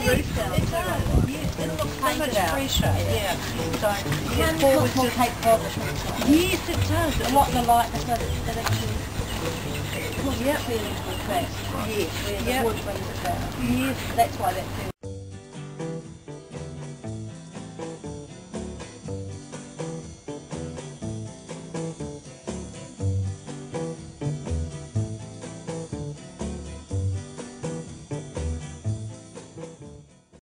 roof down. It does, yes. It looks so much fresher. Yeah. So You it can forwards put more just, cake polishment. yes, it does. A lot of the light that actually pulls the Yep. ceiling to the cracks. Yes. Where the Yep. wood brings it down. Yes. That's why that feels